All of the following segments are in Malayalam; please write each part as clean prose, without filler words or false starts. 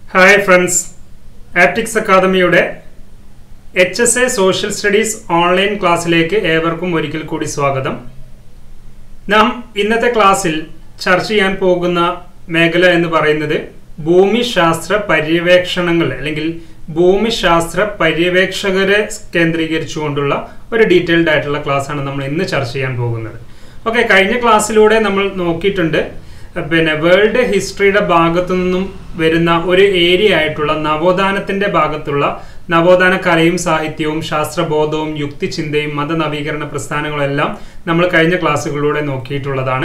Hi friends, Aptix Academy-യുടെ HSA Social Studies ഓൺലൈൻ ക്ലാസ്സിലേക്ക് ഏവർക്കും ഒരിക്കൽ കൂടി സ്വാഗതം. നാം ഇന്നത്തെ ക്ലാസ്സിൽ ചർച്ച ചെയ്യാൻ പോകുന്ന മേഖല എന്ന് പറയുന്നത് ഭൂമിശാസ്ത്ര പര്യവേക്ഷണങ്ങൾ അല്ലെങ്കിൽ ഭൂമിശാസ്ത്ര പര്യവേക്ഷകരെ കേന്ദ്രീകരിച്ചുകൊണ്ടുള്ള ഒരു ഡീറ്റെയിൽഡ് ആയിട്ടുള്ള ക്ലാസ്സാണ് നമ്മൾ ഇന്ന് ചർച്ച ചെയ്യാൻ പോകുന്നത്. ഓക്കെ, കഴിഞ്ഞ ക്ലാസ്സിലൂടെ നമ്മൾ നോക്കിയിട്ടുണ്ട് വേൾഡ് ഹിസ്റ്ററിയുടെ ഭാഗത്തു നിന്നും വരുന്ന ഒരു ഏരിയ ആയിട്ടുള്ള നവോത്ഥാനത്തിന്റെ ഭാഗത്തുള്ള നവോത്ഥാന കലയും സാഹിത്യവും ശാസ്ത്രബോധവും യുക്തിചിന്തയും മതനവീകരണ പ്രസ്ഥാനങ്ങളെല്ലാം നമ്മൾ കഴിഞ്ഞ ക്ലാസ്സുകളിലൂടെ നോക്കിയിട്ടുള്ളതാണ്.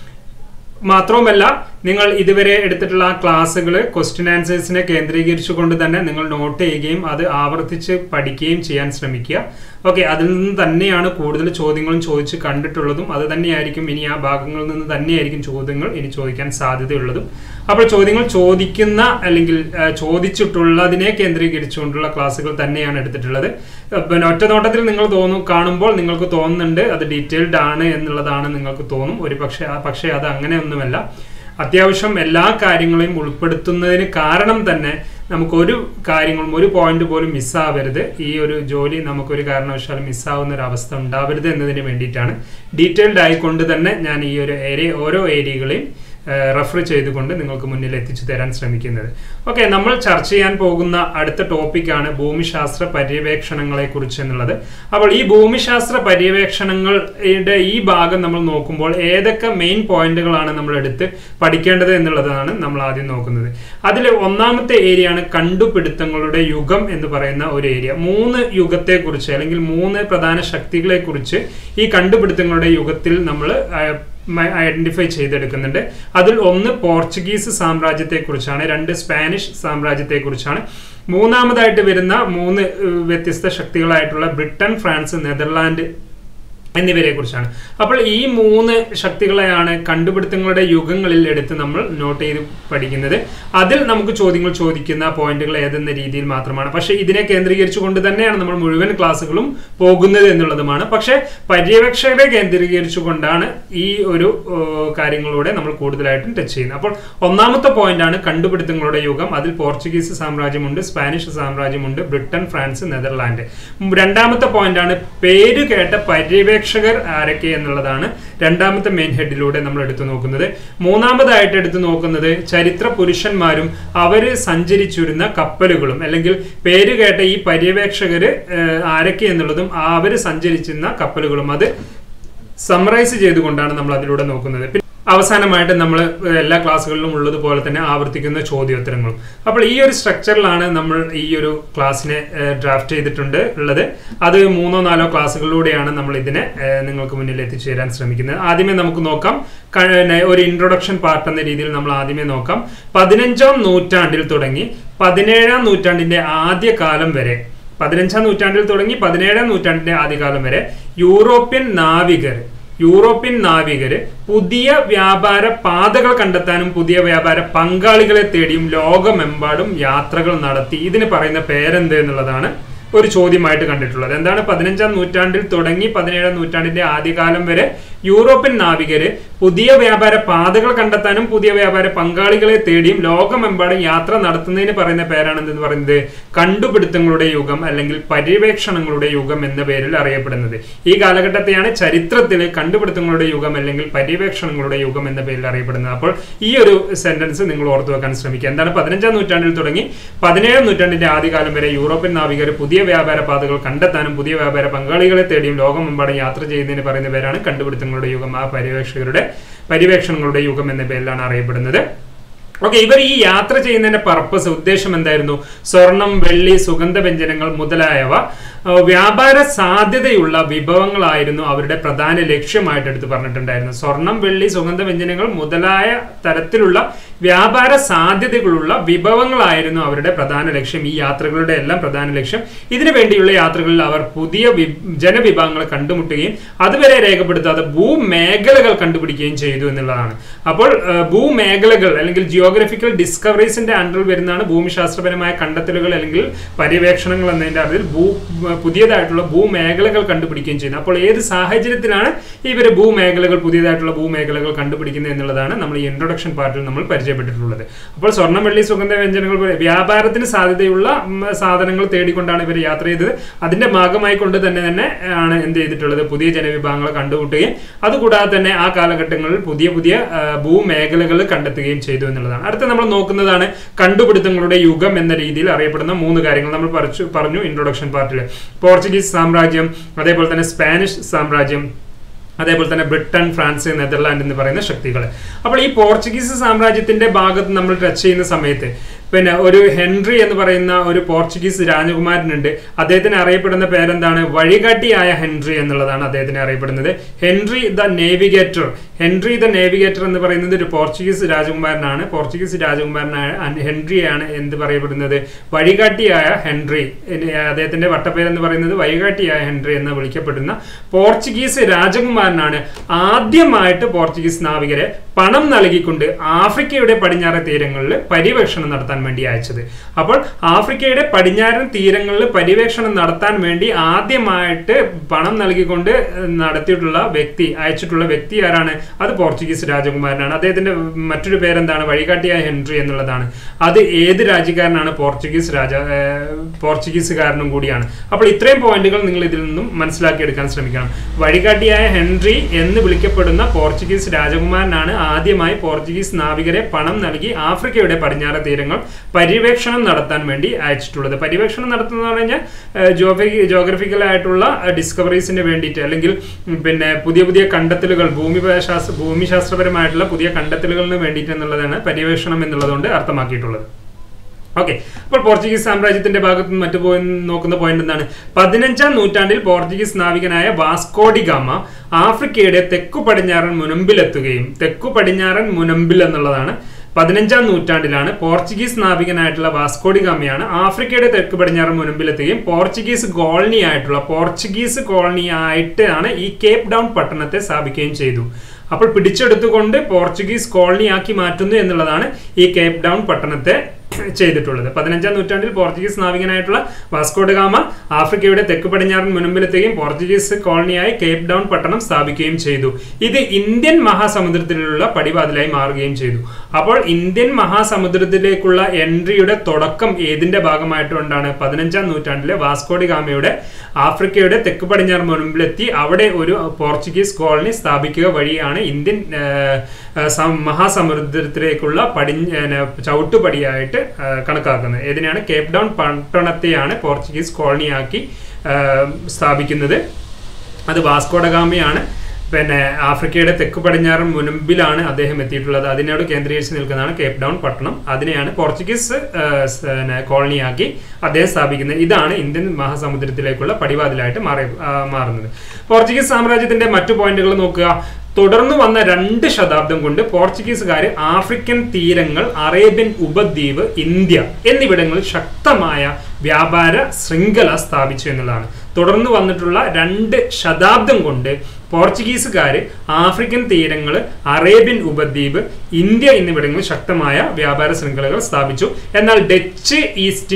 മാത്രവുമല്ല, നിങ്ങൾ ഇതുവരെ എടുത്തിട്ടുള്ള ആ ക്ലാസ്സുകൾ ക്വസ്റ്റ്യൻ ആൻസേഴ്സിനെ കേന്ദ്രീകരിച്ചുകൊണ്ട് തന്നെ നിങ്ങൾ നോട്ട് ചെയ്യുകയും അത് ആവർത്തിച്ച് പഠിക്കുകയും ചെയ്യാൻ ശ്രമിക്കുക. ഓക്കെ, അതിൽ നിന്ന് തന്നെയാണ് കൂടുതൽ ചോദ്യങ്ങളും ചോദിച്ച് കണ്ടിട്ടുള്ളതും അത് തന്നെയായിരിക്കും ഇനി ആ ഭാഗങ്ങളിൽ നിന്ന് തന്നെയായിരിക്കും ചോദ്യങ്ങൾ ഇനി ചോദിക്കാൻ സാധ്യതയുള്ളതും. അപ്പോൾ ചോദ്യങ്ങൾ ചോദിക്കുന്ന അല്ലെങ്കിൽ ചോദിച്ചിട്ടുള്ളതിനെ കേന്ദ്രീകരിച്ചുകൊണ്ടുള്ള ക്ലാസ്സുകൾ തന്നെയാണ് എടുത്തിട്ടുള്ളത്. പിന്നെ ഒറ്റ നോട്ടത്തിൽ നിങ്ങൾ കാണുമ്പോൾ നിങ്ങൾക്ക് തോന്നുന്നുണ്ട് അത് ഡീറ്റെയിൽഡ് ആണ് എന്നുള്ളതാണ് നിങ്ങൾക്ക് തോന്നും. പക്ഷേ അത് അങ്ങനെയൊന്നുമല്ല. അത്യാവശ്യം എല്ലാ കാര്യങ്ങളെയും ഉൾപ്പെടുത്തുന്നതിന് കാരണം തന്നെ നമുക്കൊരു കാര്യങ്ങളും ഒരു പോയിന്റ് പോലും മിസ്സാവരുത്. ഈ ഒരു ജോലി നമുക്കൊരു കാരണവശാലും മിസ്സാവുന്ന ഒരു അവസ്ഥ ഉണ്ടാവരുത് എന്നതിന് വേണ്ടിയിട്ടാണ് ഡീറ്റെയിൽഡ് ആയിക്കൊണ്ട് തന്നെ ഞാൻ ഈ ഒരു ഓരോ ഏരിയകളെയും റെഫർ ചെയ്തുകൊണ്ട് നിങ്ങൾക്ക് മുന്നിൽ എത്തിച്ചു തരാൻ ശ്രമിക്കുന്നത്. ഓക്കെ, നമ്മൾ ചർച്ച ചെയ്യാൻ പോകുന്ന അടുത്ത ടോപ്പിക്കാണ് ഭൂമിശാസ്ത്ര പര്യവേക്ഷണങ്ങളെ കുറിച്ച് എന്നുള്ളത്. അപ്പോൾ ഈ ഭൂമിശാസ്ത്ര പര്യവേക്ഷണങ്ങളുടെ ഈ ഭാഗം നമ്മൾ നോക്കുമ്പോൾ ഏതൊക്കെ മെയിൻ പോയിന്റുകളാണ് നമ്മൾ എടുത്ത് പഠിക്കേണ്ടത് എന്നുള്ളതാണ് നമ്മൾ ആദ്യം നോക്കുന്നത്. അതിൽ ഒന്നാമത്തെ ഏരിയ ആണ് കണ്ടുപിടുത്തങ്ങളുടെ യുഗം എന്ന് പറയുന്ന ഒരു ഏരിയ. 3 യുഗത്തെക്കുറിച്ച് അല്ലെങ്കിൽ 3 പ്രധാന ശക്തികളെ കുറിച്ച് ഈ കണ്ടുപിടുത്തങ്ങളുടെ യുഗത്തിൽ നമ്മൾ ഐഡന്റിഫൈ ചെയ്തെടുക്കുന്നുണ്ട്. അതിൽ ഒന്ന് പോർച്ചുഗീസ് സാമ്രാജ്യത്തെക്കുറിച്ചാണ്, 2 സ്പാനിഷ് സാമ്രാജ്യത്തെക്കുറിച്ചാണ്, മൂന്നാമതായിട്ട് വരുന്ന 3 വ്യത്യസ്ത ശക്തികളായിട്ടുള്ള ബ്രിട്ടൻ, ഫ്രാൻസ്, നെതർലാൻഡ് എന്നിവരെ കുറിച്ചാണ്. അപ്പോൾ ഈ 3 ശക്തികളെയാണ് കണ്ടുപിടുത്തങ്ങളുടെ യുഗങ്ങളിൽ എടുത്ത് നമ്മൾ നോട്ട് ചെയ്ത് പഠിക്കുന്നത്. അതിൽ നമുക്ക് ചോദ്യങ്ങൾ ചോദിക്കുന്ന പോയിന്റുകൾ ഏതെന്ന രീതിയിൽ മാത്രമാണ്. പക്ഷേ ഇതിനെ കേന്ദ്രീകരിച്ചുകൊണ്ട് തന്നെയാണ് നമ്മൾ മുഴുവൻ ക്ലാസ്സുകളും പോകുന്നത് എന്നുള്ളതുമാണ്. പക്ഷേ പര്യവേക്ഷകരെ കേന്ദ്രീകരിച്ചുകൊണ്ടാണ് ഈ ഒരു കാര്യങ്ങളിലൂടെ നമ്മൾ കൂടുതലായിട്ടും ടച്ച് ചെയ്യുന്നത്. അപ്പോൾ ഒന്നാമത്തെ പോയിന്റ് ആണ് കണ്ടുപിടുത്തങ്ങളുടെ യുഗം. അതിൽ പോർച്ചുഗീസ് സാമ്രാജ്യമുണ്ട്, സ്പാനിഷ് സാമ്രാജ്യമുണ്ട്, ബ്രിട്ടൻ, ഫ്രാൻസ്, നെതർലാൻഡ്. രണ്ടാമത്തെ പോയിന്റ് ആണ് പേര് കേട്ട പര്യവേക്ഷകർ ആരൊക്കെ എന്നുള്ളതാണ് രണ്ടാമത്തെ മെയിൻ ഹെഡിലൂടെ നമ്മൾ എടുത്തു നോക്കുന്നത്. മൂന്നാമതായിട്ട് എടുത്തു നോക്കുന്നത് ചരിത്ര പുരുഷന്മാരും അവര് സഞ്ചരിച്ചിരുന്ന കപ്പലുകളും അല്ലെങ്കിൽ പേര് കേട്ട ഈ പര്യവേക്ഷകര് ആരൊക്കെ എന്നുള്ളതും അവര് സഞ്ചരിച്ചിരുന്ന കപ്പലുകളും അത് സമ്മറൈസ് ചെയ്തുകൊണ്ടാണ് നമ്മൾ അതിലൂടെ നോക്കുന്നത്. അവസാനമായിട്ട് നമ്മൾ എല്ലാ ക്ലാസ്സുകളിലും ഉള്ളതുപോലെ തന്നെ ആവർത്തിക്കുന്ന ചോദ്യോത്തരങ്ങളും. അപ്പോൾ ഈ ഒരു സ്ട്രക്ചറിലാണ് നമ്മൾ ഈ ഒരു ക്ലാസ്സിനെ ഡ്രാഫ്റ്റ് ഉള്ളത്. അത് 3-4 ക്ലാസ്സുകളിലൂടെയാണ് നമ്മൾ ഇതിനെ നിങ്ങൾക്ക് മുന്നിൽ എത്തിച്ചേരാൻ ശ്രമിക്കുന്നത്. ആദ്യമേ നമുക്ക് നോക്കാം, ഒരു ഇൻട്രൊഡക്ഷൻ പാർട്ട് എന്ന രീതിയിൽ നമ്മൾ ആദ്യമേ നോക്കാം. 15ാം നൂറ്റാണ്ടിൽ തുടങ്ങി 17ാം നൂറ്റാണ്ടിന്റെ ആദ്യകാലം വരെ 15ാം നൂറ്റാണ്ടിൽ തുടങ്ങി 17ാം നൂറ്റാണ്ടിന്റെ ആദ്യകാലം വരെ യൂറോപ്യൻ നാവികര് പുതിയ വ്യാപാര പാതകൾ കണ്ടെത്താനും പുതിയ വ്യാപാര പങ്കാളികളെ തേടിയും ലോകമെമ്പാടും യാത്രകൾ നടത്തി. ഇതിന് പറയുന്ന പേരെന്ത് എന്നുള്ളതാണ് ഒരു ചോദ്യമായിട്ട് കണ്ടിട്ടുള്ളത്. എന്താണ് 15ാം നൂറ്റാണ്ടിൽ തുടങ്ങി 17ാം നൂറ്റാണ്ടിന്റെ ആദ്യകാലം വരെ യൂറോപ്യൻ നാവികര് പുതിയ വ്യാപാര പാതകൾ കണ്ടെത്താനും പുതിയ വ്യാപാര പങ്കാളികളെ തേടിയും ലോകമെമ്പാടും യാത്ര നടത്തുന്നതിന് പറയുന്ന പേരാണ് എന്തെന്ന് പറയുന്നത് കണ്ടുപിടുത്തങ്ങളുടെ യുഗം അല്ലെങ്കിൽ പര്യവേക്ഷണങ്ങളുടെ യുഗം എന്ന പേരിൽ അറിയപ്പെടുന്നത്. ഈ കാലഘട്ടത്തെയാണ് ചരിത്രത്തിൽ കണ്ടുപിടുത്തങ്ങളുടെ യുഗം അല്ലെങ്കിൽ പര്യവേക്ഷണങ്ങളുടെ യുഗം എന്ന പേരിൽ അറിയപ്പെടുന്നത്. അപ്പോൾ ഈ ഒരു സെന്റൻസ് നിങ്ങൾ ഓർത്തു വെക്കാൻ ശ്രമിക്കുക. എന്താണ് 15ാം നൂറ്റാണ്ടിൽ തുടങ്ങി 17ാം നൂറ്റാണ്ടിന്റെ ആദ്യകാലം വരെ യൂറോപ്യൻ നാവികർ പുതിയ വ്യാപാര പാതകൾ കണ്ടെത്താനും പുതിയ വ്യാപാര പങ്കാളികളെ തേടിയും ലോകമെമ്പാടും യാത്ര ചെയ്യുന്നതിന് പറയുന്ന പേരാണ് കണ്ടുപിടുത്തങ്ങളുടെ യുഗം. ആ പര്യവേക്ഷണങ്ങളുടെ യുഗം എന്ന പേരിലാണ് അറിയപ്പെടുന്നത്. ഓക്കെ, ഇവർ ഈ യാത്ര ചെയ്യുന്നതിന്റെ ഉദ്ദേശം എന്തായിരുന്നു? സ്വർണം, വെള്ളി, സുഗന്ധവ്യഞ്ജനങ്ങൾ മുതലായവ വ്യാപാര സാധ്യതയുള്ള വിഭവങ്ങളായിരുന്നു അവരുടെ പ്രധാന ലക്ഷ്യമായിട്ട് എടുത്ത് പറഞ്ഞിട്ടുണ്ടായിരുന്നു. സ്വർണം, വെള്ളി, സുഗന്ധവ്യഞ്ജനങ്ങൾ മുതലായ തരത്തിലുള്ള വ്യാപാര സാധ്യതകളുള്ള വിഭവങ്ങളായിരുന്നു അവരുടെ പ്രധാന ലക്ഷ്യം. ഈ യാത്രകളുടെ എല്ലാം പ്രധാന ലക്ഷ്യം. ഇതിനു വേണ്ടിയുള്ള യാത്രകളിൽ അവർ പുതിയ ജനവിഭാഗങ്ങളെ കണ്ടുമുട്ടുകയും അതുവരെ രേഖപ്പെടുത്താതെ ഭൂമേഖലകൾ കണ്ടുപിടിക്കുകയും ചെയ്തു എന്നുള്ളതാണ്. അപ്പോൾ ഭൂമേഖലകൾ അല്ലെങ്കിൽ ജിയോഗ്രഫിക്കൽ ഡിസ്കവറീസിന്റെ അണ്ടറിൽ വരുന്നതാണ് ഭൂമിശാസ്ത്രപരമായ കണ്ടെത്തലുകൾ അല്ലെങ്കിൽ പര്യവേക്ഷണങ്ങൾ എന്നതിന്റെ അതിൽ പുതിയതായിട്ടുള്ള ഭൂമേഖലകൾ കണ്ടുപിടിക്കുകയും ചെയ്യുന്നത്. അപ്പോൾ ഏത് സാഹചര്യത്തിലാണ് ഇവർ പുതിയതായിട്ടുള്ള ഭൂമേഖലകൾ കണ്ടുപിടിക്കുന്നത് എന്നുള്ളതാണ് നമ്മൾ ഈ ഇൻട്രൊഡക്ഷൻ പാർട്ടിൽ നമ്മൾ പരിചയപ്പെട്ടിട്ടുള്ളത്. അപ്പോൾ സ്വർണ്ണം, വെള്ളി, സുഗന്ധ വ്യഞ്ജനങ്ങൾ വ്യാപാരത്തിന് സാധ്യതയുള്ള സാധനങ്ങൾ തേടിക്കൊണ്ടാണ് ഇവർ യാത്ര ചെയ്തത്. അതിന്റെ ഭാഗമായി കൊണ്ട് തന്നെ ആണ് എന്ത് ചെയ്തിട്ടുള്ളത്, പുതിയ ജനവിഭാഗങ്ങളെ കണ്ടുമുട്ടുകയും അതുകൂടാതെ തന്നെ ആ കാലഘട്ടങ്ങളിൽ പുതിയ ഭൂമേഖലകൾ കണ്ടെത്തുകയും ചെയ്തു എന്നുള്ളതാണ്. അടുത്ത നമ്മൾ നോക്കുന്നതാണ് കണ്ടുപിടുത്തങ്ങളുടെ യുഗം എന്ന രീതിയിൽ അറിയപ്പെടുന്ന 3 കാര്യങ്ങൾ നമ്മൾ പറഞ്ഞു ഇൻട്രൊഡക്ഷൻ പാർട്ടിൽ. പോർച്ചുഗീസ് സാമ്രാജ്യം, അതേപോലെ തന്നെ സ്പാനിഷ് സാമ്രാജ്യം, അതേപോലെ തന്നെ ബ്രിട്ടൻ, ഫ്രാൻസ്, നെതർലാൻഡ് എന്ന് പറയുന്ന ശക്തികൾ. അപ്പോൾ ഈ പോർച്ചുഗീസ് സാമ്രാജ്യത്തിന്റെ ഭാഗത്ത് നമ്മൾ ടച്ച് ചെയ്യുന്ന സമയത്ത് പിന്നെ ഒരു ഹെൻറി എന്ന് പറയുന്ന ഒരു പോർച്ചുഗീസ് രാജകുമാരനുണ്ട്. അദ്ദേഹത്തിന് അറിയപ്പെടുന്ന പേരെന്താണ്, വഴികാട്ടിയായ ഹെൻറി എന്നുള്ളതാണ് അദ്ദേഹത്തിന് അറിയപ്പെടുന്നത്. ഹെൻറി ദ നേവിഗേറ്റർ എന്ന് പറയുന്നത് ഒരു പോർച്ചുഗീസ് രാജകുമാരനാണ്. പോർച്ചുഗീസ് രാജകുമാരനായ ഹെൻറിയാണ് എന്ത് പറയപ്പെടുന്നത്, വഴികാട്ടിയായ ഹെൻറി. അദ്ദേഹത്തിന്റെ വട്ടപ്പേരെന്ന് പറയുന്നത് വഴികാട്ടിയായ ഹെൻറി എന്ന് വിളിക്കപ്പെടുന്ന പോർച്ചുഗീസ് രാജകുമാരനാണ് ആദ്യമായിട്ട് പോർച്ചുഗീസ് നാവികരെ പണം നൽകിക്കൊണ്ട് ആഫ്രിക്കയുടെ പടിഞ്ഞാറൻ തീരങ്ങളിൽ പര്യവേക്ഷണം നടത്താൻ വേണ്ടി അയച്ചത്. അപ്പോൾ ആഫ്രിക്കയുടെ പടിഞ്ഞാറൻ തീരങ്ങളിൽ പര്യവേക്ഷണം നടത്താൻ വേണ്ടി ആദ്യമായിട്ട് പണം നൽകിക്കൊണ്ട് അയച്ചിട്ടുള്ള വ്യക്തി ആരാണ്, അത് പോർച്ചുഗീസ് രാജകുമാരനാണ്. അദ്ദേഹത്തിന്റെ മറ്റൊരു പേരെന്താണ്, വഴികാട്ടിയായ ഹെൻറി എന്നുള്ളതാണ്. അത് ഏത് രാജ്യക്കാരനാണ്, പോർച്ചുഗീസുകാരനും കൂടിയാണ്. അപ്പോൾ ഇത്രയും പോയിന്റുകൾ നിങ്ങൾ ഇതിൽ നിന്നും മനസ്സിലാക്കിയെടുക്കാൻ ശ്രമിക്കണം. വഴികാട്ടിയായ ഹെൻറി എന്ന് വിളിക്കപ്പെടുന്ന പോർച്ചുഗീസ് രാജകുമാരനാണ് ആദ്യമായി പോർച്ചുഗീസ് നാവികരെ പണം നൽകി ആഫ്രിക്കയുടെ പടിഞ്ഞാറൻ തീരങ്ങൾ പര്യവേക്ഷണം നടത്താൻ വേണ്ടി അയച്ചിട്ടുള്ളത്. പര്യവേക്ഷണം നടത്തുന്ന പറഞ്ഞാൽ ജോഗ്രഫിക്കൽ ആയിട്ടുള്ള ഡിസ്കവറീസിന് വേണ്ടിയിട്ട്, അല്ലെങ്കിൽ പിന്നെ പുതിയ കണ്ടെത്തലുകൾ, ഭൂമിശാസ്ത്രപരമായിട്ടുള്ള പുതിയ കണ്ടെത്തലുകളിന് വേണ്ടിയിട്ട് എന്നുള്ളതാണ് പര്യവേക്ഷണം എന്നുള്ളതുകൊണ്ട് അർത്ഥമാക്കിയിട്ടുള്ളത്. ഓക്കെ, അപ്പോൾ പോർച്ചുഗീസ് സാമ്രാജ്യത്തിന്റെ ഭാഗത്ത് മറ്റു നോക്കുന്ന പോയിന്റ് എന്താണ്, 15ാം നൂറ്റാണ്ടിൽ പോർച്ചുഗീസ് നാവികനായ വാസ്കോ ഡി ഗാമ ആഫ്രിക്കയുടെ തെക്കു പടിഞ്ഞാറൻ മുനമ്പിൽ എന്നുള്ളതാണ്. 15ാം നൂറ്റാണ്ടിലാണ് പോർച്ചുഗീസ് നാവികനായിട്ടുള്ള വാസ്കോ ഡി ഗാമയാണ് ആഫ്രിക്കയുടെ തെക്ക് പടിഞ്ഞാറൻ മുനമ്പിലെത്തുകയും പോർച്ചുഗീസ് കോളനി ആയിട്ടാണ് ഈ കേപ്പ് ഡൗൺ പട്ടണത്തെ സ്ഥാപിക്കുകയും ചെയ്തു. അപ്പോൾ പിടിച്ചെടുത്തുകൊണ്ട് പോർച്ചുഗീസ് കോളനി ആക്കി മാറ്റുന്നു എന്നുള്ളതാണ് ഈ കേപ്പ് ഡൗൺ പട്ടണത്തെ ചെയ്തിട്ടുള്ളത്. 15ാം നൂറ്റാണ്ടിൽ പോർച്ചുഗീസ് നാവികനായിട്ടുള്ള വാസ്കോ ഡി ഗാമ ആഫ്രിക്കയുടെ തെക്ക് പടിഞ്ഞാറൻ മുനമ്പിലെത്തുകയും പോർച്ചുഗീസ് കോളനിയായി കേപ്പ് ഡൗൺ പട്ടണം സ്ഥാപിക്കുകയും ചെയ്തു. ഇത് ഇന്ത്യൻ മഹാസമുദ്രത്തിലുള്ള പടിവാതിലായി മാറുകയും ചെയ്തു. അപ്പോൾ ഇന്ത്യൻ മഹാസമുദ്രത്തിലേക്കുള്ള എൻട്രിയുടെ തുടക്കം ഏതിന്റെ ഭാഗമായിട്ടുകൊണ്ടാണ്, 15ാം നൂറ്റാണ്ടിലെ വാസ്കോ ഡി ഗാമയുടെ ആഫ്രിക്കയുടെ തെക്ക് പടിഞ്ഞാറൻ മുനമ്പിലെത്തി അവിടെ ഒരു പോർച്ചുഗീസ് കോളനി സ്ഥാപിക്കുക വഴിയാണ് ഇന്ത്യൻ മഹാസമുദ്രത്തിലേക്കുള്ള ചവിട്ടുപടിയായിട്ട് കണക്കാക്കുന്നത്. ഏതിനാണ്, കേപ്പ് ഡൗൺ പട്ടണത്തെയാണ് പോർച്ചുഗീസ് കോളനിയാക്കി സ്ഥാപിക്കുന്നത്. അത് വാസ്കോ ഡ ഗാമയാണ്. പിന്നെ ആഫ്രിക്കയുടെ തെക്ക് പടിഞ്ഞാറൻ മുനമ്പിലാണ് അദ്ദേഹം എത്തിയിട്ടുള്ളത്. അതിനോട് കേന്ദ്രീകരിച്ച് നിൽക്കുന്നതാണ് കേപ്പ് ഡൗൺ പട്ടണം. അതിനെയാണ് പോർച്ചുഗീസ് കോളനിയാക്കി അദ്ദേഹം സ്ഥാപിക്കുന്നത്. ഇതാണ് ഇന്ത്യൻ മഹാസമുദ്രത്തിലേക്കുള്ള പടിവാതിലായിട്ട് മാറുന്നത്. പോർച്ചുഗീസ് സാമ്രാജ്യത്തിന്റെ മറ്റു പോയിന്റുകൾ നോക്കുക. തുടർന്നു വന്ന 2 ശതാബ്ദം കൊണ്ട് പോർച്ചുഗീസുകാർ ആഫ്രിക്കൻ തീരങ്ങൾ, അറേബ്യൻ ഉപദ്വീപ്, ഇന്ത്യ എന്നിവിടങ്ങളിൽ ശക്തമായ വ്യാപാര ശൃംഖല സ്ഥാപിച്ചു എന്നുള്ളതാണ്. തുടർന്ന് വന്നിട്ടുള്ള 2 ശതാബ്ദം കൊണ്ട് പോർച്ചുഗീസുകാർ ആഫ്രിക്കൻ തീരങ്ങൾ, അറേബ്യൻ ഉപദ്വീപ്, ഇന്ത്യ എന്നിവിടങ്ങളിൽ ശക്തമായ വ്യാപാര ശൃംഖലകൾ സ്ഥാപിച്ചു. എന്നാൽ Dutch East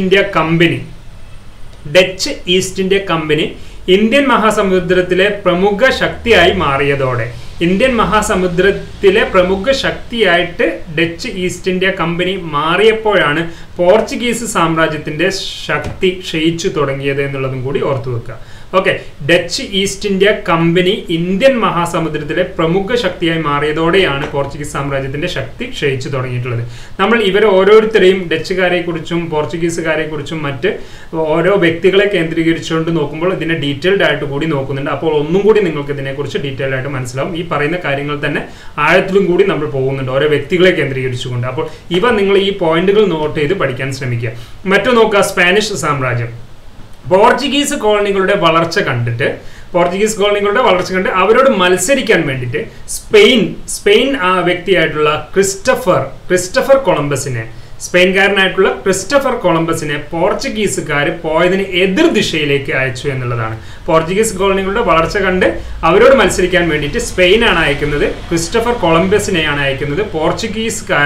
India company Indian മഹാസമുദ്രത്തിലെ പ്രമുഖ ശക്തിയായി മാറിയതോടെ, ഇന്ത്യൻ മഹാസമുദ്രത്തിലെ പ്രമുഖ ശക്തിയായിട്ട് ഡച്ച് ഈസ്റ്റ് ഇന്ത്യ കമ്പനി മാറിയപ്പോഴാണ് പോർച്ചുഗീസ് സാമ്രാജ്യത്തിന്റെ ശക്തി ക്ഷയിച്ചു തുടങ്ങിയത് എന്നുള്ളതും കൂടി ഓർത്തു വെക്കുക. Okay, Dutch East India company Indian മഹാസമുദ്രത്തിലെ പ്രമുഖ ശക്തിയായി മാറിയതോടെയാണ് പോർച്ചുഗീസ് സാമ്രാജ്യത്തിന്റെ ശക്തി ക്ഷയിച്ചു തുടങ്ങിയിട്ടുള്ളത്. നമ്മൾ ഇവരെ ഓരോരുത്തരെയും, ഡച്ചുകാരെ കുറിച്ചും പോർച്ചുഗീസുകാരെ കുറിച്ചും മറ്റ് ഓരോ വ്യക്തികളെ കേന്ദ്രീകരിച്ചുകൊണ്ട് നോക്കുമ്പോൾ ഇതിനെ ഡീറ്റെയിൽഡ് ആയിട്ട് കൂടി നോക്കുന്നുണ്ട്. അപ്പോൾ ഒന്നും കൂടി നിങ്ങൾക്ക് ഇതിനെക്കുറിച്ച് ഡീറ്റെയിൽഡ് ആയിട്ട് മനസ്സിലാവും. ഈ പറയുന്ന കാര്യങ്ങൾ തന്നെ ആഴത്തിലും കൂടി നമ്മൾ പോകുന്നുണ്ട്, ഓരോ വ്യക്തികളെ കേന്ദ്രീകരിച്ചുകൊണ്ട്. അപ്പോൾ ഇവ നിങ്ങൾ ഈ പോയിന്റുകൾ നോട്ട് ചെയ്ത് പഠിക്കാൻ ശ്രമിക്കുക. മറ്റു നോക്കുക, സ്പാനിഷ് സാമ്രാജ്യം. പോർച്ചുഗീസ് കോളനികളുടെ വളർച്ച കണ്ട് അവരോട് മത്സരിക്കാൻ വേണ്ടിയിട്ട് സ്പെയിൻ ആ വ്യക്തിയായിട്ടുള്ള ക്രിസ്റ്റഫർ കൊളംബസിനെ, സ്പെയിൻകാരനായിട്ടുള്ള ക്രിസ്റ്റഫർ കൊളംബസിനെ പോർച്ചുഗീസുകാർ പോയതിന് എതിർ ദിശയിലേക്ക് അയച്ചു എന്നുള്ളതാണ്. പോർച്ചുഗീസ് കോളനികളുടെ വളർച്ച കണ്ട് അവരോട് മത്സരിക്കാൻ വേണ്ടിയിട്ട് സ്പെയിനാണ് അയക്കുന്നത്, ക്രിസ്റ്റഫർ കൊളംബസിനെയാണ് അയക്കുന്നത്. പോർച്ചുഗീസുകാർ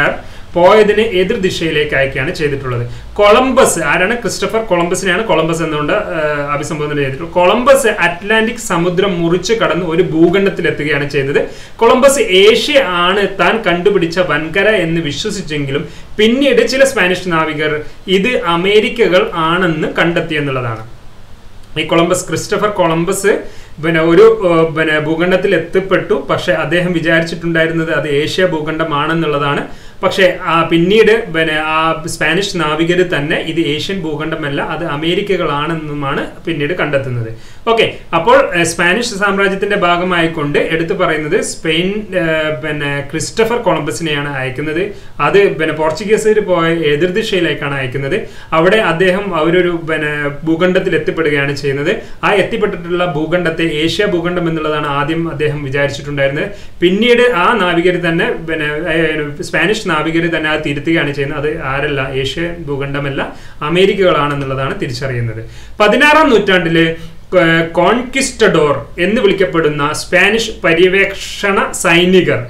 പോയതിനെ എതിർ ദിശയിലേക്ക് അയക്കുകയാണ് ചെയ്തിട്ടുള്ളത്. കൊളംബസ് ആരാണ്? ക്രിസ്റ്റഫർ കൊളംബസിനെയാണ് കൊളംബസ് എന്നുകൊണ്ട് അഭിസംബോധന ചെയ്തിട്ടുള്ളത്. കൊളംബസ് അറ്റ്ലാന്റിക് സമുദ്രം മുറിച്ച് കടന്ന് ഒരു ഭൂഖണ്ഡത്തിൽ എത്തുകയാണ് ചെയ്തത്. കൊളംബസ് ഏഷ്യ ആണ് താൻ കണ്ടുപിടിച്ച വൻകര എന്ന് വിശ്വസിച്ചെങ്കിലും പിന്നീട് ചില സ്പാനിഷ് നാവികർ ഇത് അമേരിക്കകൾ ആണെന്ന് കണ്ടെത്തി എന്നുള്ളതാണ്. ഈ ക്രിസ്റ്റഫർ കൊളംബസ് ഒരു ഭൂഖണ്ഡത്തിൽ എത്തിപ്പെട്ടു. പക്ഷെ അദ്ദേഹം വിചാരിച്ചിട്ടുണ്ടായിരുന്നത് അത് ഏഷ്യ ഭൂഖണ്ഡമാണെന്നുള്ളതാണ്. പക്ഷെ പിന്നീട് ആ സ്പാനിഷ് നാവികർ തന്നെ ഇത് ഏഷ്യൻ ഭൂഖണ്ഡമല്ല, അത് അമേരിക്കകളാണെന്നുമാണ് പിന്നീട് കണ്ടെത്തുന്നത്. ഓക്കെ, അപ്പോൾ സ്പാനിഷ് സാമ്രാജ്യത്തിന്റെ ഭാഗമായിക്കൊണ്ട് എടുത്തു പറയുന്നത് സ്പെയിൻ ക്രിസ്റ്റഫർ കൊളംബസിനെയാണ് അയക്കുന്നത്. അത് പോർച്ചുഗീസുകാർ പോയ എതിർദിശയിലേക്കാണ് അയക്കുന്നത്. അവിടെ അദ്ദേഹം അവരൊരു ഭൂഖണ്ഡത്തിൽ എത്തിപ്പെടുകയാണ് ചെയ്യുന്നത്. ആ എത്തിപ്പെട്ടിട്ടുള്ള ഭൂഖണ്ഡത്തെ ഏഷ്യ ഭൂഖണ്ഡം എന്നുള്ളതാണ് ആദ്യം അദ്ദേഹം വിചാരിച്ചിട്ടുണ്ടായിരുന്നത്. പിന്നീട് ആ നാവികർ തന്നെ സ്പാനിഷ് നാവികർ തന്നെ അത് തിരുത്തുകയാണ് ചെയ്യുന്നത്. അത് ആരല്ല, ഏഷ്യ ഭൂഖണ്ഡമല്ല, അമേരിക്കകളാണെന്നുള്ളതാണ് തിരിച്ചറിയുന്നത്. 16-ാം നൂറ്റാണ്ടില് കോൺക്വിസ്റ്റഡോർ എന്ന് വിളിക്കപ്പെടുന്ന സ്പാനിഷ് പര്യവേക്ഷണ സൈനികർ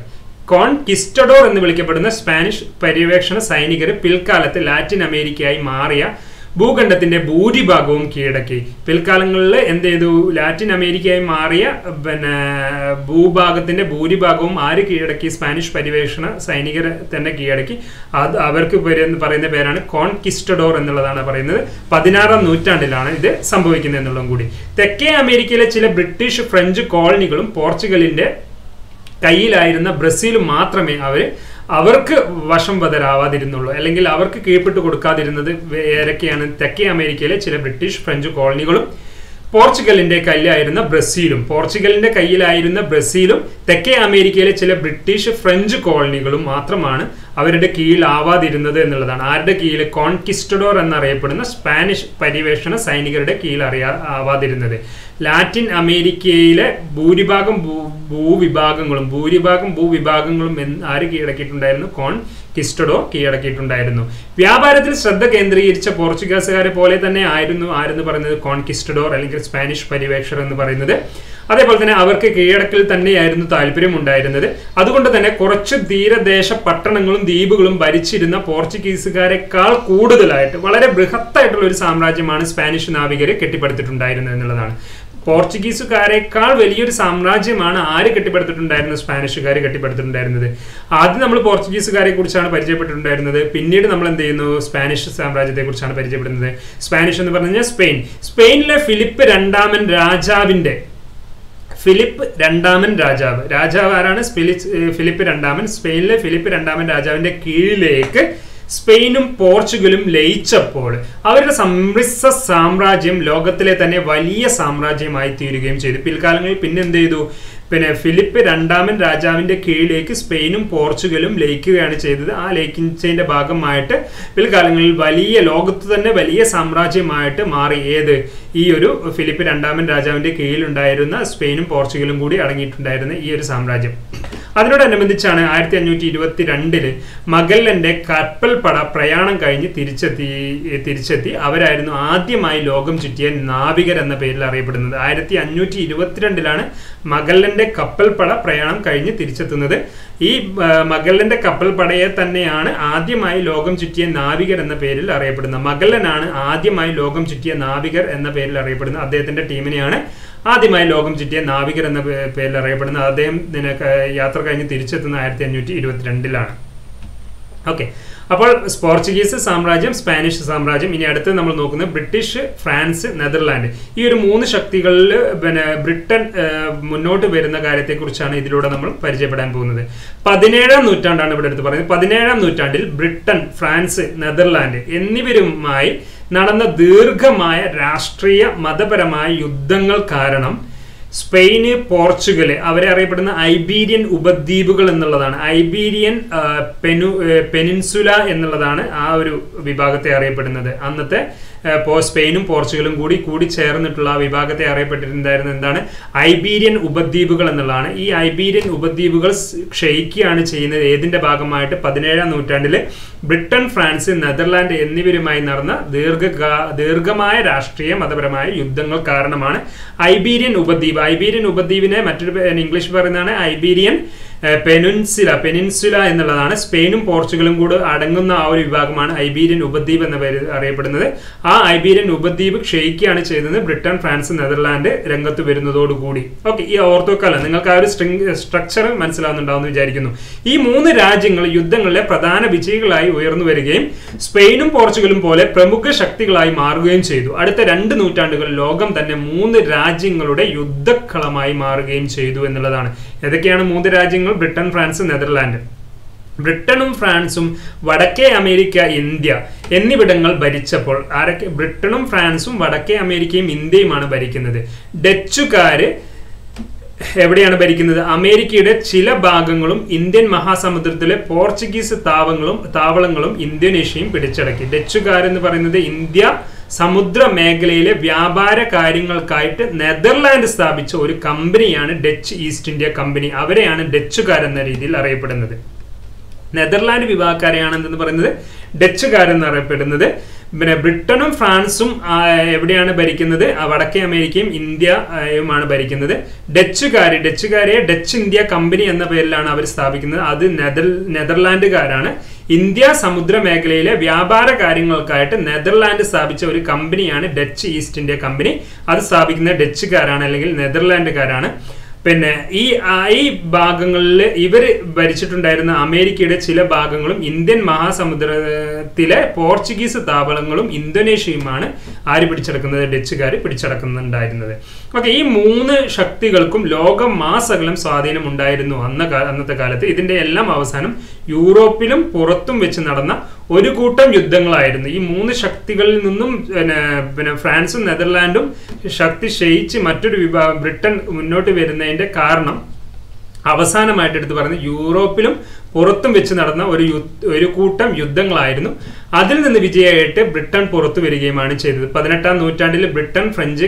പിൽക്കാലത്ത് ലാറ്റിൻ അമേരിക്കയായി മാറിയ ഭൂഖണ്ഡത്തിന്റെ ഭൂരിഭാഗവും കീഴടക്കി. പിൽക്കാലങ്ങളിൽ എന്ത് ചെയ്തു? ലാറ്റിൻ അമേരിക്കയായി മാറിയ ഭൂഭാഗത്തിന്റെ ഭൂരിഭാഗവും ആര് കീഴടക്കി? സ്പാനിഷ് പര്യവേക്ഷണ സൈനികർ തന്നെ കീഴടക്കി. അത് അവർക്ക് പറയുന്ന പേരാണ് കോൺക്വിസ്റ്റഡോർ എന്നുള്ളതാണ് പറയുന്നത്. 16-ാം നൂറ്റാണ്ടിലാണ് ഇത് സംഭവിക്കുന്നത് എന്നുള്ളതും കൂടി. തെക്കേ അമേരിക്കയിലെ ചില ബ്രിട്ടീഷ് ഫ്രഞ്ച് കോളനികളും പോർച്ചുഗലിന്റെ കയ്യിലായിരുന്ന ബ്രസീലും മാത്രമേ അവർക്ക് വശംവദരാവാതിരുന്നുള്ളൂ, അല്ലെങ്കിൽ അവർക്ക് കീഴ്പ്പെട്ട് കൊടുക്കാതിരുന്നത് ഏതൊക്കെയാണ്? തെക്കേ അമേരിക്കയിലെ ചില ബ്രിട്ടീഷ് ഫ്രഞ്ച് കോളനികളും പോർച്ചുഗലിന്റെ കയ്യിലായിരുന്ന ബ്രസീലും തെക്കേ അമേരിക്കയിലെ ചില ബ്രിട്ടീഷ് ഫ്രഞ്ച് കോളനികളും മാത്രമാണ് അവരുടെ കീഴിലാവാതിരുന്നത് എന്നുള്ളതാണ്. ആരുടെ കീഴിൽ? കോൺക്വിസ്റ്റഡോർ എന്നറിയപ്പെടുന്ന സ്പാനിഷ് പര്യവേഷണ സൈനികരുടെ കീഴിൽ ആവാതിരുന്നത്. ലാറ്റിൻ അമേരിക്കയിലെ ഭൂരിഭാഗം ഭൂവിഭാഗങ്ങളും ആര് കീഴടക്കിയിട്ടുണ്ടായിരുന്നു? കോൺക്വിസ്റ്റഡോർ കീഴടക്കിയിട്ടുണ്ടായിരുന്നു. വ്യാപാരത്തിൽ ശ്രദ്ധ കേന്ദ്രീകരിച്ച പോർച്ചുഗീസുകാരെ പോലെ തന്നെ ആരെന്ന് പറയുന്നത് കോൺക്വിസ്റ്റഡോർ അല്ലെങ്കിൽ സ്പാനിഷ് പര്യവേക്ഷകർ എന്ന് പറയുന്നത്. അതേപോലെ തന്നെ അവർക്ക് കീഴടക്കിൽ തന്നെയായിരുന്നു താല്പര്യം ഉണ്ടായിരുന്നത്. അതുകൊണ്ട് തന്നെ കുറച്ച് തീരദേശ പട്ടണങ്ങളും ദ്വീപുകളും ഭരിച്ചിരുന്ന പോർച്ചുഗീസുകാരെക്കാൾ കൂടുതലായിട്ട് വളരെ ബൃഹത്തായിട്ടുള്ള ഒരു സാമ്രാജ്യമാണ് സ്പാനിഷ് നാവികരെ കെട്ടിപ്പടുത്തിട്ടുണ്ടായിരുന്നത് എന്നുള്ളതാണ്. പോർച്ചുഗീസുകാരെക്കാൾ വലിയൊരു സാമ്രാജ്യമാണ് ആര് കെട്ടിപ്പടുത്തിട്ടുണ്ടായിരുന്നത്? സ്പാനിഷുകാർ കെട്ടിപ്പടുത്തിട്ടുണ്ടായിരുന്നത്. ആദ്യം നമ്മൾ പോർച്ചുഗീസുകാരെ കുറിച്ചാണ് പരിചയപ്പെട്ടിട്ടുണ്ടായിരുന്നത്. പിന്നീട് നമ്മൾ എന്ത് ചെയ്യുന്നു? സ്പാനിഷ് സാമ്രാജ്യത്തെ കുറിച്ചാണ് പരിചയപ്പെടുന്നത്. സ്പാനിഷ് എന്ന് പറഞ്ഞു കഴിഞ്ഞാൽ സ്പെയിനിലെ ഫിലിപ്പ് രണ്ടാമൻ രാജാവ് ആരാണ്? ഫിലിപ്പ് രണ്ടാമൻ. സ്പെയിനിലെ ഫിലിപ്പ് രണ്ടാമൻ രാജാവിന്റെ കീഴിലേക്ക് സ്പെയിനും പോർച്ചുഗലും ലയിച്ചപ്പോൾ അവരുടെ സമ്മിശ്ര സാമ്രാജ്യം ലോകത്തിലെ തന്നെ വലിയ സാമ്രാജ്യമായി തീരുകയും ചെയ്തു. പിൽക്കാലങ്ങളിൽ പിന്നെ എന്ത് ചെയ്തു? ഫിലിപ്പ് രണ്ടാമൻ രാജാവിന്റെ കീഴിലേക്ക് സ്പെയിനും പോർച്ചുഗലും ലയിക്കുകയാണ് ചെയ്തത്. ആ ലയിക്കുന്നതിന്റെ ഭാഗമായിട്ട് പിൽക്കാലങ്ങളിൽ ലോകത്ത് തന്നെ വലിയ സാമ്രാജ്യമായിട്ട് മാറി. ഈ ഒരു ഫിലിപ്പ് രണ്ടാമൻ രാജാവിന്റെ കീഴിലുണ്ടായിരുന്ന സ്പെയിനും പോർച്ചുഗലും കൂടി അടങ്ങിയിട്ടുണ്ടായിരുന്ന ഈ ഒരു സാമ്രാജ്യം. അതിനോടനുബന്ധിച്ചാണ് 1522 മഗല്ലന്റെ കപ്പൽപ്പട പ്രയാണം കഴിഞ്ഞ് തിരിച്ചെത്തി അവരായിരുന്നു ആദ്യമായി ലോകം ചുറ്റിയ നാവികർ എന്ന പേരിൽ അറിയപ്പെടുന്നത്. 1522 മഗല്ലന്റെ കപ്പൽപ്പട പ്രയാണം കഴിഞ്ഞ് തിരിച്ചെത്തുന്നത്. ഈ മഗല്ലന്റെ കപ്പൽപ്പടയെ തന്നെയാണ് ആദ്യമായി ലോകം ചുറ്റിയ നാവികർ എന്ന പേരിൽ അറിയപ്പെടുന്നത്. മഗല്ലനാണ് ആദ്യമായി ലോകം ചുറ്റിയ നാവികർ എന്ന പേരിൽ അറിയപ്പെടുന്നത്. അദ്ദേഹത്തിന്റെ ടീമിനെയാണ് ആദ്യമായി ലോകം ചുറ്റിയ നാവികർ എന്ന പേരിൽ അറിയപ്പെടുന്നത്. അദ്ദേഹം യാത്ര കഴിഞ്ഞ് തിരിച്ചെത്തുന്ന 1522 ഓക്കെ. അപ്പോൾ പോർച്ചുഗീസ് സാമ്രാജ്യം, സ്പാനിഷ് സാമ്രാജ്യം. ഇനി അടുത്ത് നമ്മൾ നോക്കുന്നത് ബ്രിട്ടീഷ്, ഫ്രാൻസ്, നെതർലാൻഡ്. ഈ ഒരു 3 ശക്തികളിൽ ബ്രിട്ടൻ മുന്നോട്ട് വരുന്ന കാര്യത്തെക്കുറിച്ചാണ് ഇതിലൂടെ നമ്മൾ പരിചയപ്പെടാൻ പോകുന്നത്. 17-ാം നൂറ്റാണ്ടാണ് ഇവിടെ എടുത്ത് പറയുന്നത്. 17-ാം നൂറ്റാണ്ടിൽ ബ്രിട്ടൻ, ഫ്രാൻസ്, നെതർലാൻഡ് എന്നിവരുമായി നടന്ന ദീർഘമായ രാഷ്ട്രീയ മതപരമായ യുദ്ധങ്ങൾ കാരണം സ്പെയിന്, പോർച്ചുഗല് അവരെ അറിയപ്പെടുന്ന ഐബീരിയൻ ഉപദ്വീപുകൾ എന്നുള്ളതാണ്. ഐബീരിയൻ പെനിൻസുല എന്നുള്ളതാണ് ആ ഒരു വിഭാഗത്തെ അറിയപ്പെടുന്നത്. അന്നത്തെ സ്പെയിനും പോർച്ചുഗലും കൂടി ചേർന്നിട്ടുള്ള ആ വിഭാഗത്തെ അറിയപ്പെട്ടിട്ടുണ്ടായിരുന്നത് എന്താണ്? ഐബീരിയൻ ഉപദ്വീപുകൾ എന്നുള്ളതാണ്. ഈ ഐബീരിയൻ ഉപദ്വീപുകൾ ക്ഷയിക്കുകയാണ് ചെയ്യുന്നത് ഏതിന്റെ ഭാഗമായിട്ട്? 17-ാം നൂറ്റാണ്ടിൽ ബ്രിട്ടൻ, ഫ്രാൻസ്, നെതർലാൻഡ് എന്നിവരുമായി നടന്ന ദീർഘമായ രാഷ്ട്രീയ മതപരമായ യുദ്ധങ്ങൾ കാരണമാണ് ഐബീരിയൻ ഉപദ്വീപ്. ഐബീരിയൻ ഉപദ്വീപിനെ മറ്റൊരു ഇംഗ്ലീഷ് പറയുന്നതാണ് ഐബീരിയൻ പെനിൻസുല എന്നുള്ളതാണ്. സ്പെയിനും പോർച്ചുഗലും കൂടെ അടങ്ങുന്ന ആ ഒരു വിഭാഗമാണ് ഐബീരിയൻ ഉപദ്വീപ് എന്ന പേര് അറിയപ്പെടുന്നത്. ആ ഐബീരിയൻ ഉപദ്വീപ് ക്ഷയിക്കുകയാണ് ചെയ്തത് ബ്രിട്ടൻ, ഫ്രാൻസ്, നെതർലാൻഡ് രംഗത്ത് വരുന്നതോടുകൂടി. ഓക്കെ, ഈ ഓർത്തോക്കാല നിങ്ങൾക്ക് ആ ഒരു സ്ട്രക്ചർ മനസ്സിലാവുന്നുണ്ടാവും എന്ന് വിചാരിക്കുന്നു. ഈ 3 രാജ്യങ്ങൾ യുദ്ധങ്ങളിലെ പ്രധാന വിജയികളായി ഉയർന്നു വരികയും സ്പെയിനും പോർച്ചുഗലും പോലെ പ്രമുഖ ശക്തികളായി മാറുകയും ചെയ്തു. അടുത്ത 2 നൂറ്റാണ്ടുകളിൽ ലോകം തന്നെ 3 രാജ്യങ്ങളുടെ യുദ്ധക്കളമായി മാറുകയും ചെയ്തു എന്നുള്ളതാണ്. ഏതൊക്കെയാണ് 3 രാജ്യങ്ങൾ? Britain, France, Netherland. ബ്രിട്ടനും ഫ്രാൻസും വടക്കേ അമേരിക്ക, ഇന്ത്യ എന്നിവിടങ്ങൾ ഭരിച്ചപ്പോൾ ബ്രിട്ടനും ഫ്രാൻസും വടക്കേ അമേരിക്കയും ഇന്ത്യയുമാണ് ഭരിക്കുന്നത്. ഡച്ചുകാര് എവിടെയാണ് ഭരിക്കുന്നത്? അമേരിക്കയുടെ ചില ഭാഗങ്ങളും ഇന്ത്യൻ മഹാസമുദ്രത്തിലെ പോർച്ചുഗീസ് താവളങ്ങളും ഇന്തോനേഷ്യയും പിടിച്ചടക്കി. ഡച്ചുകാരെന്ന് പറയുന്നത് ഇന്ത്യ സമുദ്ര മേഖലയിലെ വ്യാപാര കാര്യങ്ങൾക്കായിട്ട് നെതർലാൻഡ് സ്ഥാപിച്ച ഒരു കമ്പനിയാണ് ഡച്ച് ഈസ്റ്റ് ഇന്ത്യ കമ്പനി. അവരെയാണ് ഡച്ചുകാരെന്ന രീതിയിൽ അറിയപ്പെടുന്നത്. നെതർലാൻഡ് വിഭാഗക്കാരെയാണെന്ന് പറയുന്നത് ഡച്ചുകാരെന്ന് അറിയപ്പെടുന്നത്. പിന്നെ ബ്രിട്ടനും ഫ്രാൻസും എവിടെയാണ് ഭരിക്കുന്നത്? വടക്കേ അമേരിക്കയും ഇന്ത്യയുമാണ് ഭരിക്കുന്നത്. ഡച്ചുകാരെ ഡച്ച് ഇന്ത്യ കമ്പനി എന്ന പേരിലാണ് അവർ സ്ഥാപിക്കുന്നത്. അത് നെതർലാൻഡുകാരാണ്. ഇന്ത്യ സമുദ്ര മേഖലയിലെ വ്യാപാര കാര്യങ്ങൾക്കായിട്ട് നെതർലാൻഡ് സ്ഥാപിച്ച ഒരു കമ്പനിയാണ് ഡച്ച് ഈസ്റ്റ് ഇന്ത്യ കമ്പനി. അത് സ്ഥാപിക്കുന്ന ഡച്ചുകാരാണ് അല്ലെങ്കിൽ നെതർലാൻഡുകാരാണ്. പിന്നെ ഈ ഭാഗങ്ങളിൽ ഇവർ ഭരിച്ചിട്ടുണ്ടായിരുന്ന അമേരിക്കയുടെ ചില ഭാഗങ്ങളും ഇന്ത്യൻ മഹാസമുദ്രത്തിലെ പോർച്ചുഗീസ് താവളങ്ങളും ഇന്തോനേഷ്യയുമാണ് ആര് പിടിച്ചടക്കുന്നത്? ഡച്ചുകാർ പിടിച്ചടക്കുന്നുണ്ടായിരുന്നത്. ഓക്കെ, ഈ 3 ശക്തികൾക്കും ലോകമാസകലം സ്വാധീനം ഉണ്ടായിരുന്നു അന്നത്തെ കാലത്ത്. ഇതിന്റെ എല്ലാം അവസാനം യൂറോപ്പിലും പുറത്തും വെച്ച് നടന്ന ഒരു കൂട്ടം യുദ്ധങ്ങളായിരുന്നു. ഈ 3 ശക്തികളിൽ നിന്നും പിന്നെ ഫ്രാൻസും നെതർലാൻഡും ശക്തി ക്ഷയിച്ച് മറ്റൊരു വിഭാഗം ബ്രിട്ടൻ മുന്നോട്ട് വരുന്നതിന്റെ കാരണം അവസാനമായിട്ട് എടുത്ത് പറയുന്നത് യൂറോപ്പിലും പുറത്തും വെച്ച് നടന്ന ഒരു കൂട്ടം യുദ്ധങ്ങളായിരുന്നു. അതിൽ നിന്ന് വിജയമായിട്ട് ബ്രിട്ടൻ പുറത്തു വരികയുമാണ് ചെയ്തത്. 18-ാം നൂറ്റാണ്ടിൽ ബ്രിട്ടൻ,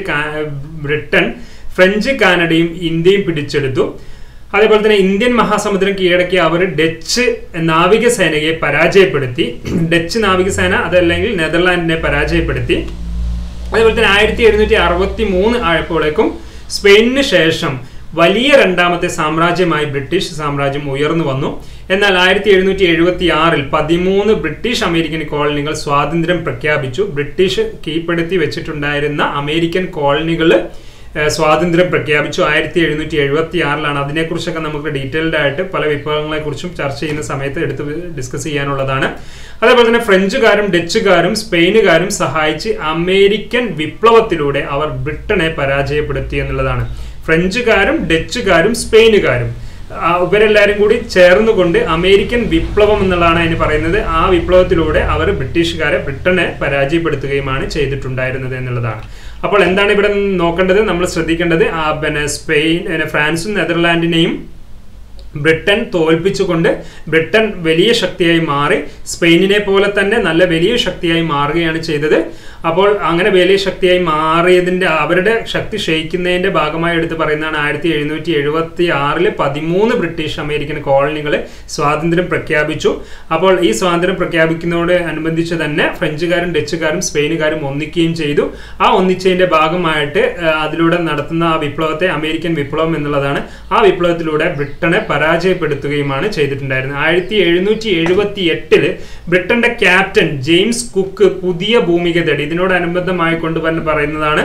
ഫ്രഞ്ച്, കാനഡയും ഇന്ത്യയും പിടിച്ചെടുത്തു. അതേപോലെ തന്നെ ഇന്ത്യൻ മഹാസമുദ്രം കീഴടക്കി അവർ ഡച്ച് നാവികസേനയെ പരാജയപ്പെടുത്തി. ഡച്ച് നാവികസേന അതല്ലെങ്കിൽ നെതർലാൻഡിനെ പരാജയപ്പെടുത്തി. അതേപോലെ തന്നെ 1763 ആയപ്പോഴേക്കും സ്പെയിനിന് ശേഷം വലിയ രണ്ടാമത്തെ സാമ്രാജ്യമായി ബ്രിട്ടീഷ് സാമ്രാജ്യം ഉയർന്നു വന്നു. എന്നാൽ 1776 13 ബ്രിട്ടീഷ് അമേരിക്കൻ കോളനികൾ സ്വാതന്ത്ര്യം പ്രഖ്യാപിച്ചു. ബ്രിട്ടീഷ് കീഴ്പ്പെടുത്തി വെച്ചിട്ടുണ്ടായിരുന്ന അമേരിക്കൻ കോളനികൾ സ്വാതന്ത്ര്യം പ്രഖ്യാപിച്ചു. 1776 അതിനെക്കുറിച്ചൊക്കെ നമുക്ക് ഡീറ്റെയിൽഡ് ആയിട്ട് പല വിഭാഗങ്ങളെക്കുറിച്ചും ചർച്ച ചെയ്യുന്ന സമയത്ത് എടുത്ത് ഡിസ്കസ് ചെയ്യാനുള്ളതാണ്. അതേപോലെ തന്നെ ഫ്രഞ്ചുകാരും ഡച്ചുകാരും സ്പെയിനുകാരും സഹായിച്ച് അമേരിക്കൻ വിപ്ലവത്തിലൂടെ അവർ ബ്രിട്ടനെ പരാജയപ്പെടുത്തി എന്നുള്ളതാണ്. ഫ്രഞ്ചുകാരും ഡച്ചുകാരും സ്പെയിനുകാരും ഇവരെല്ലാവരും കൂടി ചേർന്നുകൊണ്ട് അമേരിക്കൻ വിപ്ലവം എന്നുള്ളതാണ് അതിന് പറയുന്നത്. ആ വിപ്ലവത്തിലൂടെ അവർ ബ്രിട്ടനെ പരാജയപ്പെടുത്തുകയുമാണ് ചെയ്തിട്ടുണ്ടായിരുന്നത് എന്നുള്ളതാണ്. അപ്പോൾ എന്താണ് ഇവിടെ നോക്കേണ്ടത്? നമ്മൾ ശ്രദ്ധിക്കേണ്ടത് ഫ്രാൻസും നെതർലാൻഡിനെയും ബ്രിട്ടൻ തോൽപ്പിച്ചുകൊണ്ട് ബ്രിട്ടൻ വലിയ ശക്തിയായി മാറി സ്പെയിനിനെ പോലെ തന്നെ നല്ല വലിയ ശക്തിയായി മാറുകയാണ് ചെയ്തത്. അപ്പോൾ അങ്ങനെ വലിയ ശക്തിയായി മാറിയതിന്റെ അവരുടെ ശക്തി ക്ഷയിക്കുന്നതിന്റെ ഭാഗമായി എടുത്ത് പറയുന്നതാണ് 1776 13 ബ്രിട്ടീഷ് അമേരിക്കൻ കോളനികളെ സ്വാതന്ത്ര്യം പ്രഖ്യാപിച്ചു. അപ്പോൾ ഈ സ്വാതന്ത്ര്യം പ്രഖ്യാപിക്കുന്നതോട് അനുബന്ധിച്ച് തന്നെ ഫ്രഞ്ചുകാരും ഡച്ചുകാരും സ്പെയിനുകാരും ഒന്നിക്കുകയും ചെയ്തു. ആ ഒന്നിച്ചതിന്റെ ഭാഗമായിട്ട് അതിലൂടെ നടത്തുന്ന ആ വിപ്ലവത്തെ അമേരിക്കൻ വിപ്ലവം എന്നുള്ളതാണ്. ആ വിപ്ലവത്തിലൂടെ ബ്രിട്ടനെ പരാജയപ്പെടുത്തുകയുമാണ് ചെയ്തിട്ടുണ്ടായിരുന്നത്. 1778 ബ്രിട്ടന്റെ ക്യാപ്റ്റൻ ജെയിംസ് കുക്ക് പുതിയ ഭൂമിക തേടി. ഇതിനോടനുബന്ധമായി കൊണ്ട് പറയുന്നതാണ്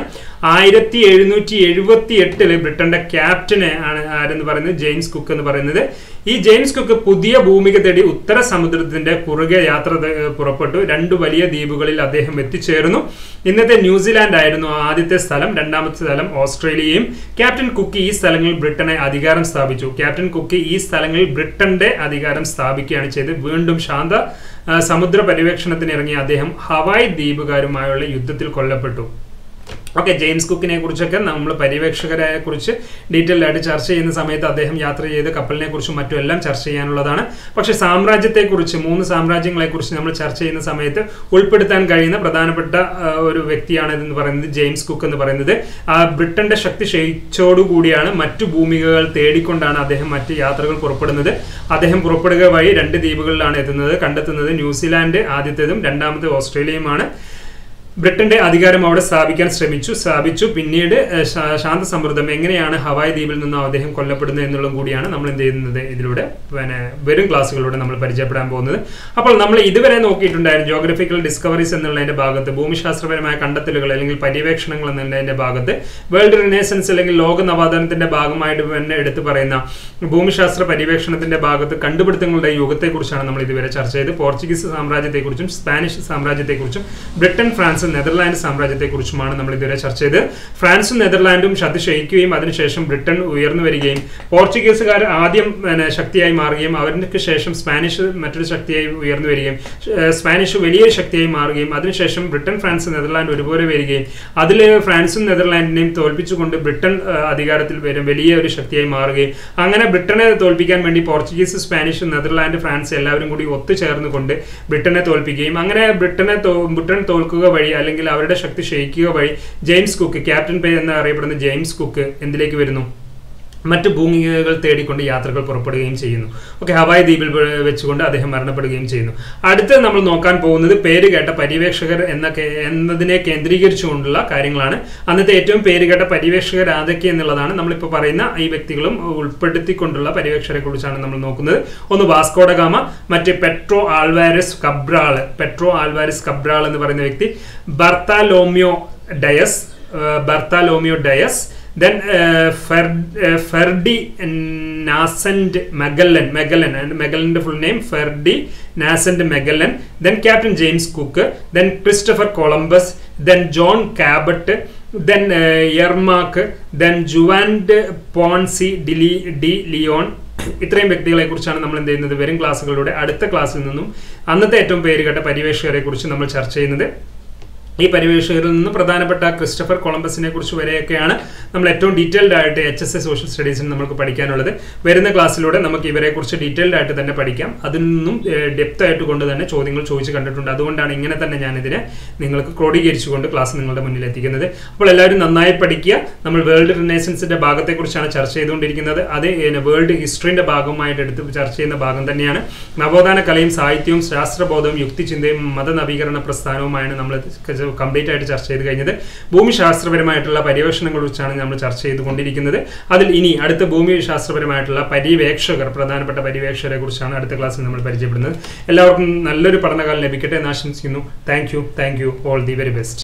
1778 ബ്രിട്ടന്റെ ക്യാപ്റ്റനെ ആണ് ആരെന്ന് പറയുന്നത്? ജെയിംസ് കുക്ക് എന്ന് പറയുന്നത്. ഈ ജെയിംസ് കുക്ക് പുതിയ ഭൂമിക തേടി ഉത്തര സമുദ്രത്തിന്റെ കുറുകെ യാത്ര പുറപ്പെട്ടു. 2 വലിയ ദ്വീപുകളിൽ അദ്ദേഹം എത്തിച്ചേർന്നു. ഇന്നത്തെ ന്യൂസിലാൻഡ് ആയിരുന്നു ആദ്യത്തെ സ്ഥലം, രണ്ടാമത്തെ സ്ഥലം ഓസ്ട്രേലിയയും. ക്യാപ്റ്റൻ കുക്ക് ഈ സ്ഥലങ്ങളിൽ ബ്രിട്ടനെ അധികാരം സ്ഥാപിച്ചു. ക്യാപ്റ്റൻ കുക്ക് ഈ സ്ഥലങ്ങളിൽ ബ്രിട്ടന്റെ അധികാരം സ്ഥാപിക്കുകയാണ് ചെയ്തത്. വീണ്ടും ശാന്ത സമുദ്ര പര്യവേക്ഷണത്തിന് ഇറങ്ങിയ അദ്ദേഹം ഹവായ് ദ്വീപുകാരുമായുള്ള യുദ്ധത്തിൽ കൊല്ലപ്പെട്ടു. ഓക്കെ, ജെയിംസ് കുക്കിനെ കുറിച്ചൊക്കെ നമ്മൾ പര്യവേക്ഷകരെ കുറിച്ച് ഡീറ്റെയിൽ ആയിട്ട് ചർച്ച ചെയ്യുന്ന സമയത്ത് അദ്ദേഹം യാത്ര ചെയ്ത കപ്പലിനെ കുറിച്ചും മറ്റും എല്ലാം ചർച്ച ചെയ്യാനുള്ളതാണ്. പക്ഷെ സാമ്രാജ്യത്തെക്കുറിച്ച് 3 സാമ്രാജ്യങ്ങളെക്കുറിച്ച് നമ്മൾ ചർച്ച ചെയ്യുന്ന സമയത്ത് ഉൾപ്പെടുത്താൻ കഴിയുന്ന പ്രധാനപ്പെട്ട ഒരു വ്യക്തിയാണ് ഇതെന്ന് പറയുന്നത് ജെയിംസ് കുക്ക് എന്ന് പറയുന്നത്. ബ്രിട്ടന്റെ ശക്തി ക്ഷയിച്ചോടുകൂടിയാണ് മറ്റു ഭൂമികകൾ തേടിക്കൊണ്ടാണ് അദ്ദേഹം മറ്റ് യാത്രകൾ പുറപ്പെടുന്നത്. അദ്ദേഹം പുറപ്പെടുക വഴി 2 ദ്വീപുകളിലാണ് കണ്ടെത്തുന്നത്. ന്യൂസിലാൻഡ് ആദ്യത്തേതും രണ്ടാമത്തെ ഓസ്ട്രേലിയയുമാണ്. ബ്രിട്ടന്റെ അധികാരം അവിടെ സ്ഥാപിച്ചു. പിന്നീട് ശാന്തസമൃദ്ധം എങ്ങനെയാണ് ഹവായ് ദ്വീപിൽ നിന്ന് അദ്ദേഹം കൊല്ലപ്പെടുന്നത് എന്നുള്ളതും കൂടിയാണ് നമ്മൾ എന്ത് ചെയ്യുന്നത് ഇതിലൂടെ വരും ക്ലാസ്സുകളിലൂടെ നമ്മൾ പരിചയപ്പെടാൻ പോകുന്നത്. അപ്പോൾ നമ്മൾ ഇതുവരെ നോക്കിയിട്ടുണ്ടായിരുന്നു ജോഗ്രഫിക്കൽ ഡിസ്കവറീസ് എന്നുള്ളതിന്റെ ഭാഗത്ത്, ഭൂമിശാസ്ത്രപരമായ കണ്ടെത്തലുകൾ അല്ലെങ്കിൽ പര്യവേക്ഷണങ്ങൾ എന്നുള്ളതിന്റെ ഭാഗത്ത്, വേൾഡ് റിനേസൻസ് അല്ലെങ്കിൽ ലോക നവാതനത്തിന്റെ ഭാഗമായിട്ട് തന്നെ എടുത്തു പറയുന്ന ഭൂമിശാസ്ത്ര പര്യവേക്ഷണത്തിന്റെ ഭാഗത്ത് കണ്ടുപിടുത്തങ്ങളുടെ യുഗത്തെക്കുറിച്ചാണ് നമ്മൾ ഇതുവരെ ചർച്ച ചെയ്ത്. പോർച്ചുഗീസ് സാമ്രാജ്യത്തെക്കുറിച്ചും സ്പാനിഷ് സാമ്രാജ്യത്തെക്കുറിച്ചും ബ്രിട്ടൻ, ഫ്രാൻസ്, നെതർലാൻഡ് സാമ്രാജ്യത്തെക്കുറിച്ചുമാണ് നമ്മൾ ഇതുവരെ ചർച്ച ചെയ്ത്. ഫ്രാൻസും നെതർലാൻഡും ക്ഷയിക്കുകയും അതിനുശേഷം ബ്രിട്ടൻ ഉയർന്നു വരികയും പോർച്ചുഗീസുകാർ ആദ്യം ശക്തിയായി മാറുകയും അവർക്ക് ശേഷം സ്പാനിഷ് മറ്റൊരു ശക്തിയായി ഉയർന്നു വരികയും സ്പാനിഷ് വലിയൊരു ശക്തിയായി മാറുകയും അതിനുശേഷം ബ്രിട്ടൻ, ഫ്രാൻസ്, നെതർലാൻഡ് ഒരുപോലെ വരികയും അതിൽ ഫ്രാൻസും നെതർലാൻഡിനെയും തോൽപ്പിച്ചുകൊണ്ട് ബ്രിട്ടൻ അധികാരത്തിൽ വരും വലിയ ഒരു ശക്തിയായി മാറുകയും അങ്ങനെ ബ്രിട്ടനെ തോൽപ്പിക്കാൻ വേണ്ടി പോർച്ചുഗീസ്, സ്പാനിഷ്, നെതർലാൻഡ്, ഫ്രാൻസ് എല്ലാവരും കൂടി ഒത്തുചേർന്നുകൊണ്ട് ബ്രിട്ടനെ തോൽപ്പിക്കുകയും അങ്ങനെ ബ്രിട്ടൻ തോൽക്കുക വഴി അല്ലെങ്കിൽ അവരുടെ ശക്തി ക്ഷയിക്കുക വഴി ജെയിംസ് കുക്ക്, ക്യാപ്റ്റൻ പേ എന്നറിയപ്പെടുന്ന ജെയിംസ് കുക്ക് എന്തിലേക്ക് വരുന്നു? മറ്റു ഭൂമികകൾ തേടിക്കൊണ്ട് യാത്രകൾ പുറപ്പെടുകയും ചെയ്യുന്നു. ഓക്കെ, ഹവായ് ദ്വീപിൽ വെച്ചുകൊണ്ട് അദ്ദേഹം മരണപ്പെടുകയും ചെയ്യുന്നു. അടുത്ത് നമ്മൾ നോക്കാൻ പോകുന്നത് പേരുകേട്ട പര്യവേക്ഷകർ എന്നതിനെ കേന്ദ്രീകരിച്ചുകൊണ്ടുള്ള കാര്യങ്ങളാണ്. അന്നത്തെ ഏറ്റവും പേരുകേട്ട പര്യവേക്ഷകർ ആരൊക്കെ എന്നുള്ളതാണ് നമ്മളിപ്പോൾ പറയുന്ന ഈ വ്യക്തികളും ഉൾപ്പെടുത്തിക്കൊണ്ടുള്ള പര്യവേക്ഷകരെ കുറിച്ചാണ് നമ്മൾ നോക്കുന്നത്. ഒന്ന് വാസ്കോ ഡ ഗാമ, മറ്റ് പെട്രോ ആൽവാരസ് കബ്രാൾ എന്ന് പറയുന്ന വ്യക്തി, Bartholomeu Dias, then Ferdinand Magellan full name Ferdinand Magellan, then Captain James Cook, then Christopher Columbus, then John Cabot, then Yermak, then Juan de Ponce de Leon. ഇത്രയും വ്യക്തികളെ കുറിച്ചാണ് നമ്മൾ എന്ത് ചെയ്യുന്നത് വരും ക്ലാസ്സുകളിലൂടെ അടുത്ത ക്ലാസ്സിൽ നിന്നും അന്നത്തെ ഏറ്റവും പേരുകേട്ട പര്യവേക്ഷകരെ കുറിച്ച് നമ്മൾ ചർച്ച ചെയ്യുന്നത്. ഈ പര്യവേക്ഷകരിൽ നിന്ന് പ്രധാനപ്പെട്ട ക്രിസ്റ്റഫർ കൊളംബസിനെ കുറിച്ച് വരെയൊക്കെയാണ് നമ്മൾ ഏറ്റവും ഡീറ്റെയിൽഡ് ആയിട്ട് HSA സോഷ്യൽ സ്റ്റഡീസിന് നമുക്ക് പഠിക്കാനുള്ളത്. വരുന്ന ക്ലാസ്സിലൂടെ നമുക്ക് ഇവരെ കുറിച്ച് ഡീറ്റെയിൽഡ് ആയിട്ട് തന്നെ പഠിക്കാം. അതിൽ നിന്നും ഡെപ്ത് ആയിട്ട് കൊണ്ട് തന്നെ ചോദ്യങ്ങൾ ചോദിച്ച് കണ്ടിട്ടുണ്ട്. അതുകൊണ്ടാണ് ഇങ്ങനെ തന്നെ ഞാനിതിനെ നിങ്ങൾക്ക് ക്രോഡീകരിച്ചുകൊണ്ട് ക്ലാസ് നിങ്ങളുടെ മുന്നിൽ എത്തിക്കുന്നത്. അപ്പോൾ എല്ലാവരും നന്നായി പഠിക്കുക. നമ്മൾ വേൾഡ് റിനേസൻസിന്റെ ഭാഗത്തെക്കുറിച്ചാണ് ചർച്ച ചെയ്തുകൊണ്ടിരിക്കുന്നത്. അത് വേൾഡ് ഹിസ്റ്ററിന്റെ ഭാഗമായിട്ട് എടുത്ത് ചർച്ച ചെയ്യുന്ന ഭാഗം തന്നെയാണ്. നവോത്ഥാന കലയും സാഹിത്യവും ശാസ്ത്രബോധവും യുക്തിചിന്തയും മതനവീകരണ പ്രസ്ഥാനവുമാണ് നമ്മൾ കംപ്ലീറ്റ് ആയിട്ട് ചർച്ച ചെയ്ത് കഴിഞ്ഞത്. ഭൂമിശാസ്ത്രപരമായിട്ടുള്ള പര്യവേക്ഷണങ്ങളെ കുറിച്ചാണ് നമ്മൾ ചർച്ച ചെയ്തുകൊണ്ടിരിക്കുന്നത്. അതിൽ ഇനി അടുത്ത ഭൂമിശാസ്ത്രപരമായിട്ടുള്ള പ്രധാനപ്പെട്ട പര്യവേക്ഷകരെ കുറിച്ചാണ് അടുത്ത ക്ലാസ്സിൽ നമ്മൾ പരിചയപ്പെടുന്നത്. എല്ലാവർക്കും നല്ലൊരു പഠനകാലം ലഭിക്കട്ടെ എന്ന് ആശംസിക്കുന്നു. Thank you all the very best.